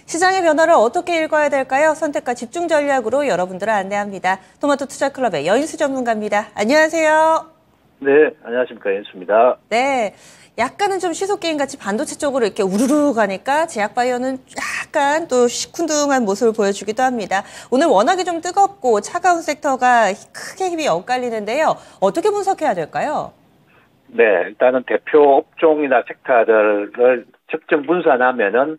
시장의 변화를 어떻게 읽어야 될까요? 선택과 집중 전략으로 여러분들을 안내합니다. 토마토 투자클럽의 여인수 전문가입니다. 안녕하세요. 네, 안녕하십니까. 연수입니다. 네, 약간은 좀 시소게임같이 반도체 쪽으로 이렇게 우르르 가니까 제약바이오는 약간 또 시큰둥한 모습을 보여주기도 합니다. 오늘 워낙에 좀 뜨겁고 차가운 섹터가 크게 힘이 엇갈리는데요. 어떻게 분석해야 될까요? 네, 일단은 대표 업종이나 섹터들을 특정 분산하면은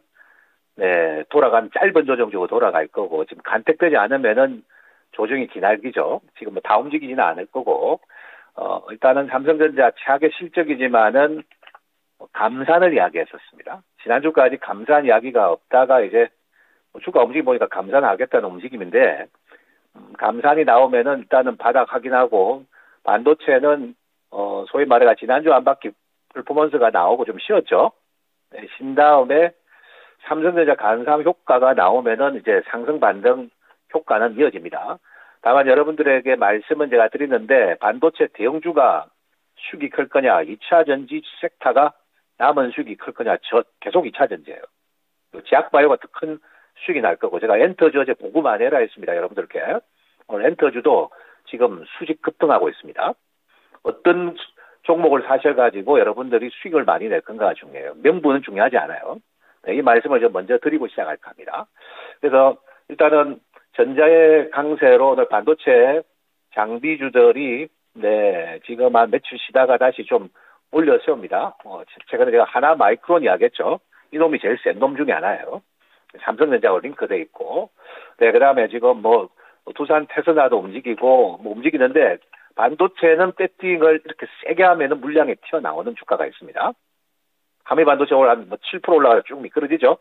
네, 짧은 조정 주고 돌아갈 거고, 지금 간택되지 않으면은 조정이 기나기죠. 지금 뭐 다 움직이지는 않을 거고, 일단은 삼성전자 최악의 실적이지만은 감산을 이야기했었습니다. 지난주까지 감산 이야기가 없다가 이제 주가 움직임 보니까 감산하겠다는 움직임인데, 감산이 나오면은 일단은 바닥 확인하고, 반도체는 소위 말해가 지난주 한 바퀴 퍼포먼스가 나오고 좀 쉬었죠. 네, 쉰 다음에 삼성전자 간삼 효과가 나오면은 이제 상승 반등 효과는 이어집니다. 다만 여러분들에게 말씀은 제가 드리는데 반도체 대형주가 수익이 클 거냐, 2차 전지 섹터가 남은 수익이 클 거냐, 계속 2차 전지예요. 제약바이오가 더 큰 수익이 날 거고, 제가 엔터주 어제 보고만 해라 했습니다, 여러분들께. 오늘 엔터주도 지금 수직 급등하고 있습니다. 어떤 종목을 사셔가지고 여러분들이 수익을 많이 낼 건가가 중요해요. 명분은 중요하지 않아요. 네, 이 말씀을 좀 먼저 드리고 시작할까 합니다. 그래서 일단은 전자의 강세로 오늘 반도체 장비주들이 네, 지금 한 며칠 쉬다가 다시 좀 올려세웁니다. 최근에 제가 하나 마이크론 이야기했죠. 이놈이 제일 센 놈 중에 하나예요. 삼성전자하고 링크돼 있고, 네, 그 다음에 지금 뭐 두산 테스라도 움직이고 뭐 움직이는데 반도체는 배팅을 이렇게 세게 하면은 물량이 튀어나오는 주가가 있습니다. 하미 반도체 오늘 한 7% 올라가서 쭉 미끄러지죠.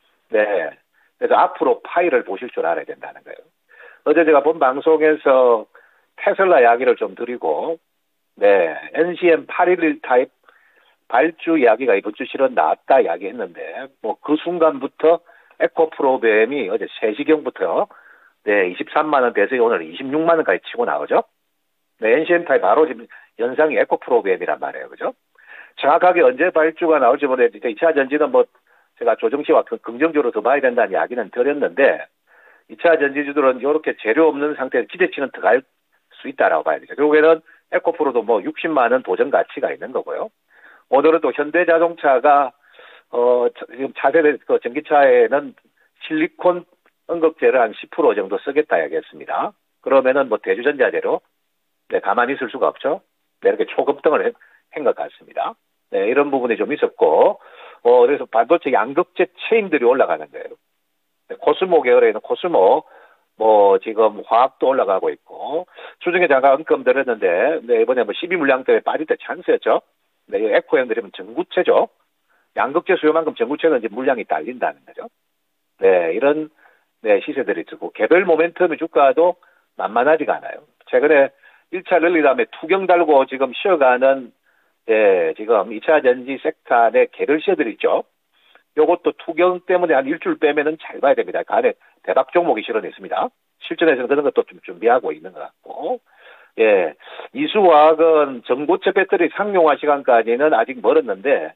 네. 그래서 앞으로 파이를 보실 줄 알아야 된다는 거예요. 어제 제가 본 방송에서 테슬라 이야기를 좀 드리고, 네. NCM 811 타입 발주 이야기가 이번 주 실은 나왔다 이야기했는데, 뭐 그 순간부터 에코프로뱀이 어제 3시경부터 네, 23만원 대에서 오늘 26만원까지 치고 나오죠. 네, NCM 타입 바로 지금 연상이 에코프로뱀이란 말이에요. 그죠? 정확하게 언제 발주가 나올지 모르겠는데 2차 전지는 뭐 제가 조정치와 긍정적으로 더 봐야 된다는 이야기는 드렸는데 2차 전지주들은 이렇게 재료 없는 상태에서 기대치는 더 갈 수 있다라고 봐야 되죠. 결국에는 에코프로도 뭐 60만 원 도전 가치가 있는 거고요. 오늘은 또 현대자동차가 지금 차세대 그 전기차에는 실리콘 응급제를 한 10% 정도 쓰겠다 이야기했습니다. 그러면은 뭐 대주전자재로 네, 가만히 있을 수가 없죠. 네, 이렇게 초급등을 한 것 같습니다. 네, 이런 부분이 좀 있었고, 그래서 반도체 양극재 체인들이 올라가는 거예요. 네, 코스모 계열에는 코스모, 뭐, 지금 화학도 올라가고 있고, 주중에 잠깐 언급 드렸는데, 네, 이번에 뭐 12물량 때문에 빠질 때 찬스였죠. 네, 에코형 들이면 전구체죠. 양극재 수요만큼 전구체는 이제 물량이 딸린다는 거죠. 네, 이런, 네, 시세들이 있고, 개별 모멘텀의 주가도 만만하지가 않아요. 최근에 1차 랠리 다음에 투경 달고 지금 쉬어가는 예, 지금 2차 전지 섹터 내 개별 시어들 있죠. 요것도 투경 때문에 한 일주일 빼면은 잘 봐야 됩니다. 그 안에 대박 종목이 실은 있습니다. 실전에서는 그런 것도 좀 준비하고 있는 것 같고. 예, 이수화학은 전고체 배터리 상용화 시간까지는 아직 멀었는데,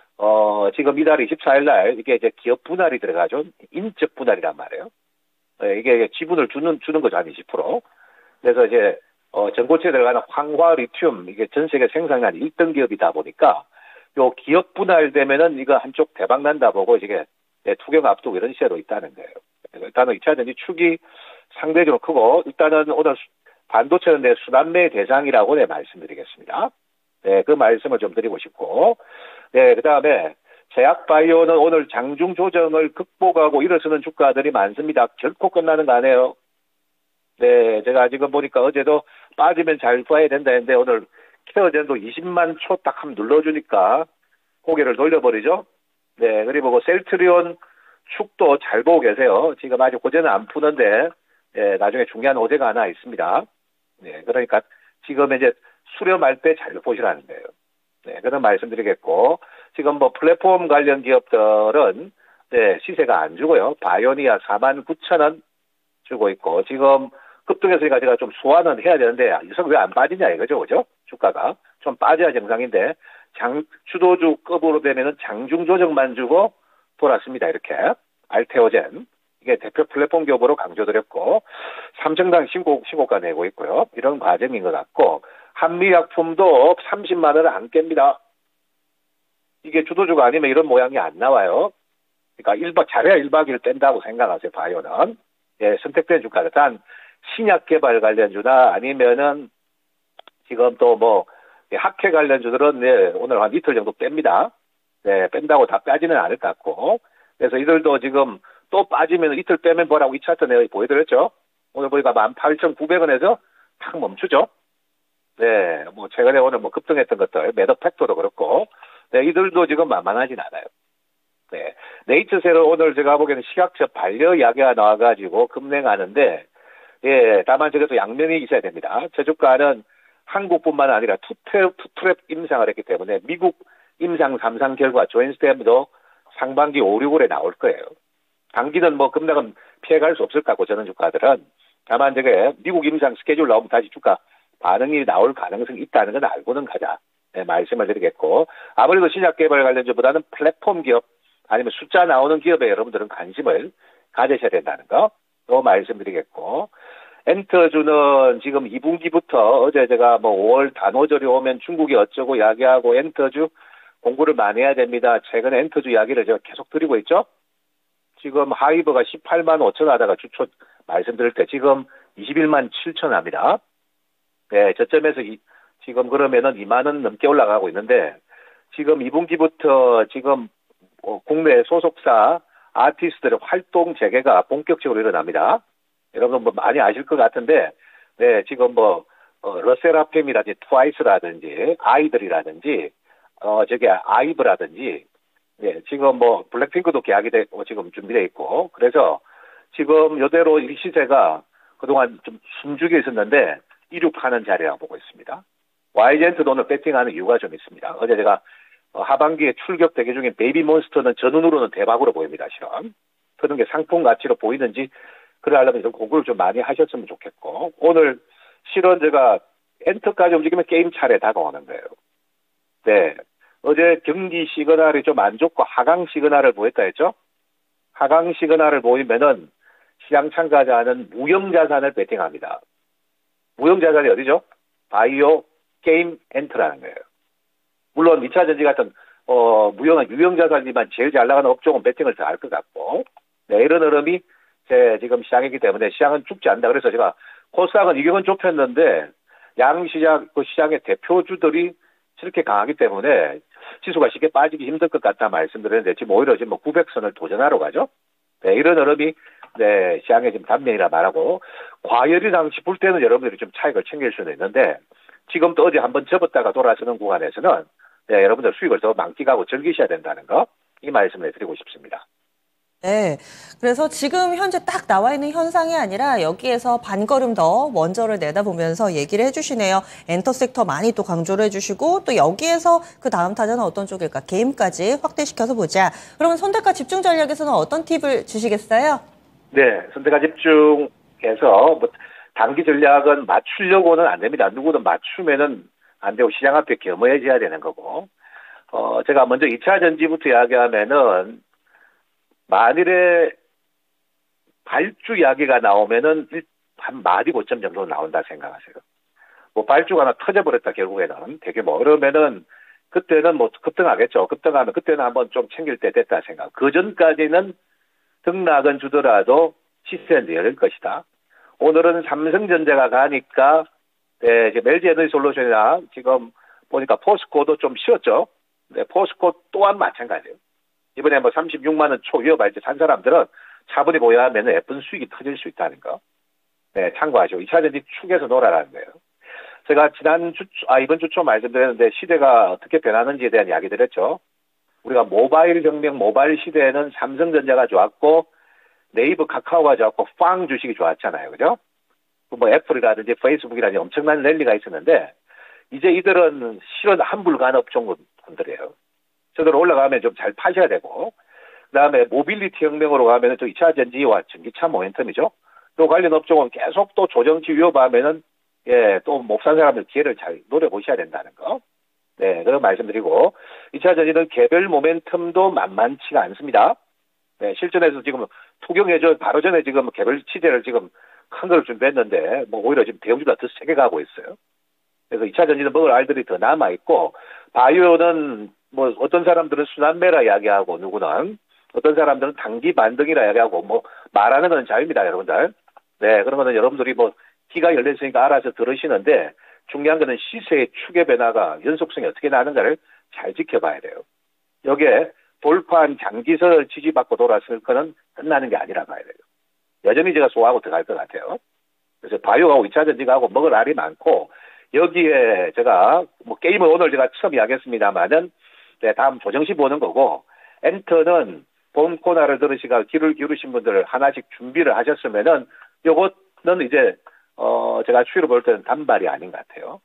지금 이달 24일 날 이게 이제 기업 분할이 들어가죠. 인적 분할이란 말이에요. 예, 이게 지분을 주는 거죠. 한 20%. 그래서 이제 전고체에 들어가는 황화, 리튬, 이게 전 세계 생산량 1등 기업이다 보니까, 요 기업 분할되면은 이거 한쪽 대박 난다 보고, 이게 투경 앞두고 이런 시세로 있다는 거예요. 일단은 2차 전지 축이 상대적으로 크고, 일단은 오늘 반도체는 내 순환매 대상이라고 네, 말씀드리겠습니다. 네, 그 말씀을 좀 드리고 싶고, 네, 그 다음에 제약바이오는 오늘 장중 조정을 극복하고 일어서는 주가들이 많습니다. 결코 끝나는 거 아니에요. 네, 제가 지금 보니까 어제도 빠지면 잘 봐야 된다 했는데 오늘 케어젠도 20만 초 딱 한번 눌러주니까 고개를 돌려버리죠. 네, 그리고 뭐 셀트리온 축도 잘 보고 계세요. 지금 아직 호재는 안 푸는데 네, 나중에 중요한 호재가 하나 있습니다. 네, 그러니까 지금 이제 수렴할 때 잘 보시라는 거예요. 네, 그런 말씀드리겠고 지금 뭐 플랫폼 관련 기업들은 네, 시세가 안 주고요. 바이오니아 49,000원 주고 있고 지금 급등했으니까 제가 좀 소환은 해야 되는데 이석 왜 안 빠지냐 이거죠, 그죠? 주가가 좀 빠져야 정상인데 주도주급으로 되면은 장중 조정만 주고 돌았습니다. 이렇게 알테오젠, 이게 대표 플랫폼 기업으로 강조드렸고, 삼성당 신고가 내고 있고요. 이런 과정인 것 같고, 한미약품도 30만 원을 안 깹니다. 이게 주도주가 아니면 이런 모양이 안 나와요. 그러니까 잘해야 1박 2일 뗀다고 생각하세요, 바이오는. 예, 선택된 주가가. 단, 신약 개발 관련주나 아니면은 지금 또 뭐, 학회 관련주들은 네, 오늘 한 이틀 정도 뺍니다. 네, 뺀다고 다 빼지는 않을 것 같고. 그래서 이들도 지금 또 빠지면 이틀 빼면 뭐라고 이 차트 내가 보여드렸죠. 오늘 보니까 18,900원에서 탁 멈추죠. 네, 뭐 최근에 오늘 뭐 급등했던 것들, 매더 팩터도 그렇고, 네, 이들도 지금 만만하진 않아요. 네, 네이처셀은 오늘 제가 보기에는 시각적 반려 이야기가 나와가지고 급냉하는데, 예, 다만 저기서 양면이 있어야 됩니다. 저주가는 한국뿐만 아니라 투트랩 임상을 했기 때문에 미국 임상 3상 결과 조인스템도 상반기 5, 6월에 나올 거예요. 단기는 뭐 급락은 피해갈 수 없을 것 같고 저는 주가들은 다만 저게 미국 임상 스케줄 나오면 다시 주가 반응이 나올 가능성이 있다는 건 알고는 가자. 네, 말씀을 드리겠고 아무래도 신약 개발 관련주보다는 플랫폼 기업 아니면 숫자 나오는 기업에 여러분들은 관심을 가지셔야 된다는 거 또 말씀드리겠고 엔터주는 지금 2분기부터 어제 제가 뭐 5월 단오절이 오면 중국이 어쩌고 이야기하고 엔터주 공부를 많이 해야 됩니다. 최근에 엔터주 이야기를 제가 계속 드리고 있죠. 지금 하이버가 18만 5천 하다가 주초 말씀드릴 때 지금 21만 7천 합니다. 네, 저점에서 지금 그러면은 2만 원 넘게 올라가고 있는데 지금 2분기부터 지금 국내 소속사 아티스트들의 활동 재개가 본격적으로 일어납니다. 여러분 뭐 많이 아실 것 같은데, 네, 지금 뭐, 러셀아팸이라든지 트와이스라든지, 아이들이라든지, 저기 아이브라든지, 네, 지금 뭐, 블랙핑크도 계약이 되고 지금 준비되어 있고, 그래서 지금 요대로 이 시세가 그동안 좀 숨죽여 있었는데, 이륙하는 자리라고 보고 있습니다. YG엔트도 오늘 배팅하는 이유가 좀 있습니다. 어제 제가 하반기에 출격 대기 중인 베이비몬스터는 전운으로는 대박으로 보입니다, 실은. 그런 게 상품 가치로 보이는지, 그러려면 이런 공부를 좀 많이 하셨으면 좋겠고, 오늘 실은 제가 엔터까지 움직이면 게임 차례 다가오는 거예요. 네. 어제 경기 시그널이 좀 안 좋고 하강 시그널을 보였다 했죠? 하강 시그널을 보이면은 시장 참가자는 무형자산을 베팅합니다. 무형자산이 어디죠? 바이오, 게임, 엔터라는 거예요. 물론 2차 전지 같은 무형은 유형자산이지만 제일 잘 나가는 업종은 베팅을 더 할 것 같고 네, 이런 흐름이 지금 시장이기 때문에 시장은 죽지 않는다. 그래서 제가 코스닥은 이격은 좁혔는데 양시장 그 시장의 대표주들이 저렇게 강하기 때문에 지수가 쉽게 빠지기 힘들 것 같다 말씀드렸는데 지금 오히려 지금 뭐 900선을 도전하러 가죠. 네, 이런 흐름이 네, 시장의 지금 단면이라 말하고 과열이랑 싶을 때는 여러분들이 좀 차익을 챙길 수는 있는데 지금 또 어제 한번 접었다가 돌아서는 구간에서는 네, 여러분들 수익을 더 만끽하고 즐기셔야 된다는 거 이 말씀을 드리고 싶습니다. 네. 그래서 지금 현재 딱 나와 있는 현상이 아니라 여기에서 반걸음 더 먼저를 내다보면서 얘기를 해주시네요. 엔터 섹터 많이 또 강조를 해주시고 또 여기에서 그 다음 타자는 어떤 쪽일까? 게임까지 확대시켜서 보자. 그러면 선택과 집중 전략에서는 어떤 팁을 주시겠어요? 네. 선택과 집중해서 뭐 단기 전략은 맞추려고는 안 됩니다. 누구든 맞추면은 안 되고 시장 앞에 겸허해져야 되는 거고. 제가 먼저 2차 전지부터 이야기하면은 만일에 발주 이야기가 나오면은 한 마디 고점 정도 나온다 생각하세요. 뭐 발주가 하나 터져버렸다 결국에는 대규모 그러면은 그때는 뭐 급등하겠죠. 급등하면 그때는 한번 좀 챙길 때 됐다 생각. 그 전까지는 등락은 주더라도 시세는 열릴 것이다. 오늘은 삼성전자가 가니까 네, 이제 LG 에너지 솔루션이나 지금 보니까 포스코도 좀 쉬었죠. 네, 포스코 또한 마찬가지예요. 이번에 뭐 36만 원 초위협 발제 산 사람들은 차분히 보유하면 예쁜 수익이 터질 수 있다는 거. 네, 참고하시고 2차 전지 축에서 놀아라는 거예요. 제가 이번 주 초 말씀드렸는데 시대가 어떻게 변하는지에 대한 이야기 드렸죠. 우리가 모바일 혁명, 모바일 시대에는 삼성전자가 좋았고 네이버 카카오가 좋았고 빵 주식이 좋았잖아요. 그죠? 뭐 애플이라든지 페이스북이라든지 엄청난 랠리가 있었는데 이제 이들은 실은 한불간 업종군들이에요. 저대로 올라가면 좀 잘 파셔야 되고 그다음에 모빌리티 혁명으로 가면은 또 2차 전지와 전기차 모멘텀이죠. 또 관련 업종은 계속 또 조정치 위협하면은 예, 또 못 산 사람들 기회를 잘 노려보셔야 된다는 거. 네, 그런 말씀드리고 2차 전지는 개별 모멘텀도 만만치가 않습니다. 네, 실전에서 지금 투경해저 바로 전에 지금 개별 취재를 지금 큰 걸 준비했는데 뭐 오히려 지금 대형주가 더 세게 가고 있어요. 그래서 2차 전지는 먹을 알들이 더 남아 있고 바이오는 뭐 어떤 사람들은 순환매라 이야기하고 누구는 어떤 사람들은 단기 반등이라 이야기하고 뭐 말하는 건 자유입니다, 여러분들. 네, 그런 거는 여러분들이 뭐 귀가 열렸으니까 알아서 들으시는데 중요한 거는 시세의 추계 변화가 연속성이 어떻게 나는가를 잘 지켜봐야 돼요. 여기에 돌파한 장기선을 지지받고 돌았을 거는 끝나는 게 아니라 봐야 돼요. 여전히 제가 소화하고 들어갈 것 같아요. 그래서 바이오하고 2차 전지가하고 먹을 알이 많고 여기에 제가 뭐 게임은 오늘 제가 처음 이야기했습니다만은 네, 다음 조정시 보는 거고 엔터는 본 코너를 들으시가 귀를 기울이신 분들 하나씩 준비를 하셨으면은 요거는 이제 제가 추이로 볼 때는 단발이 아닌 것 같아요.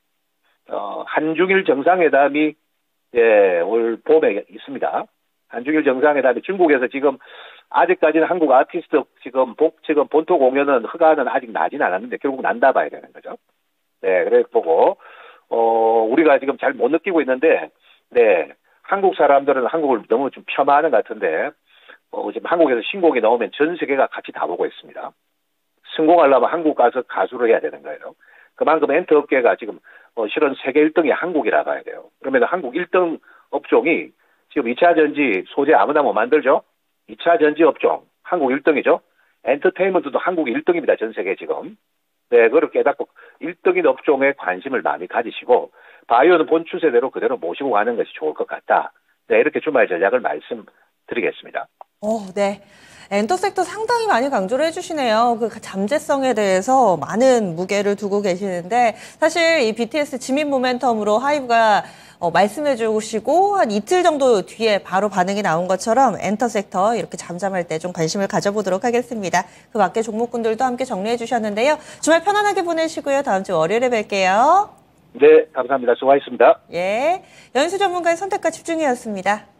한중일 정상회담이 예, 올 봄에 있습니다. 한중일 정상회담이 중국에서 지금 아직까지는 한국 아티스트 지금 본토 공연은 허가는 아직 나진 않았는데 결국 난다 봐야 되는 거죠. 네, 그래 보고 우리가 지금 잘 못 느끼고 있는데 네, 한국 사람들은 한국을 너무 좀 폄하하는 것 같은데 지금 한국에서 신곡이 나오면 전 세계가 같이 다 보고 있습니다. 성공하려면 한국 가서 가수를 해야 되는 거예요. 그만큼 엔터 업계가 지금 실은 세계 1등이 한국이라 봐야 돼요. 그러면 한국 1등 업종이 지금 2차 전지 소재 아무나 못 만들죠. 2차 전지 업종 한국 1등이죠. 엔터테인먼트도 한국 1등입니다. 전 세계 지금. 네, 그걸 깨닫고 1등인 업종에 관심을 많이 가지시고 바이오는 본 추세대로 그대로 모시고 가는 것이 좋을 것 같다. 네, 이렇게 주말 전략을 말씀드리겠습니다. 네. 엔터 섹터 상당히 많이 강조를 해주시네요. 그 잠재성에 대해서 많은 무게를 두고 계시는데 사실 이 BTS 지민 모멘텀으로 하이브가 말씀해 주시고 한 이틀 정도 뒤에 바로 반응이 나온 것처럼 엔터 섹터 이렇게 잠잠할 때 좀 관심을 가져보도록 하겠습니다. 그 밖에 종목군들도 함께 정리해 주셨는데요. 주말 편안하게 보내시고요. 다음 주 월요일에 뵐게요. 네, 감사합니다. 수고하셨습니다. 예, 연수 전문가의 선택과 집중이었습니다.